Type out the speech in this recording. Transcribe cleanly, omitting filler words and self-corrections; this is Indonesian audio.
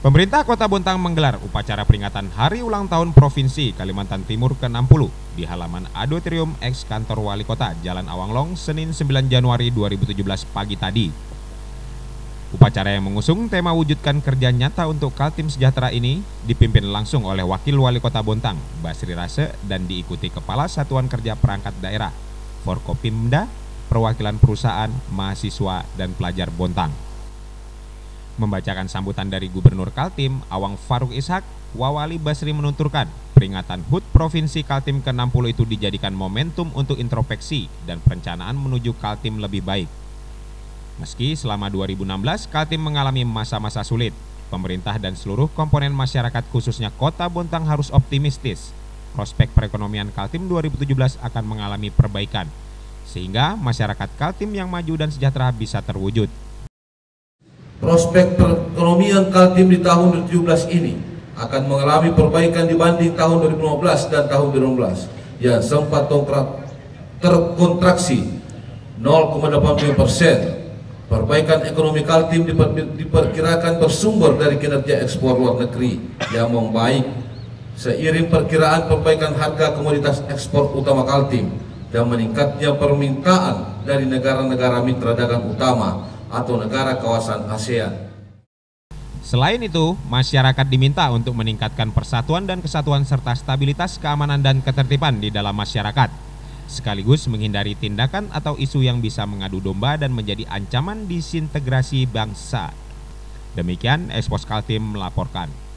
Pemerintah Kota Bontang menggelar upacara peringatan Hari Ulang Tahun Provinsi Kalimantan Timur ke-60 di halaman Auditorium Eks Kantor Wali Kota Jalan Awanglong, Senin 9 Januari 2017 pagi tadi. Upacara yang mengusung tema wujudkan kerja nyata untuk Kaltim Sejahtera ini dipimpin langsung oleh Wakil Wali Kota Bontang, Basri Rase, dan diikuti Kepala Satuan Kerja Perangkat Daerah, Forkopimda, perwakilan perusahaan, mahasiswa, dan pelajar Bontang. Membacakan sambutan dari Gubernur Kaltim, Awang Faruk Ishak, Wawali Basri menuturkan peringatan HUT Provinsi Kaltim ke-60 itu dijadikan momentum untuk introspeksi dan perencanaan menuju Kaltim lebih baik. Meski selama 2016 Kaltim mengalami masa-masa sulit, pemerintah dan seluruh komponen masyarakat khususnya Kota Bontang harus optimistis. Prospek perekonomian Kaltim 2017 akan mengalami perbaikan, sehingga masyarakat Kaltim yang maju dan sejahtera bisa terwujud. Prospek perekonomian Kaltim di tahun 2017 ini akan mengalami perbaikan dibanding tahun 2015 dan tahun 2016 yang sempat terkontraksi 0,85%. Perbaikan ekonomi Kaltim diperkirakan bersumber dari kinerja ekspor luar negeri yang membaik seiring perkiraan perbaikan harga komoditas ekspor utama Kaltim dan meningkatnya permintaan dari negara-negara mitra dagang utama atau negara kawasan ASEAN. Selain itu, masyarakat diminta untuk meningkatkan persatuan dan kesatuan serta stabilitas keamanan dan ketertiban di dalam masyarakat, sekaligus menghindari tindakan atau isu yang bisa mengadu domba dan menjadi ancaman disintegrasi bangsa. Demikian Expos Kaltim melaporkan.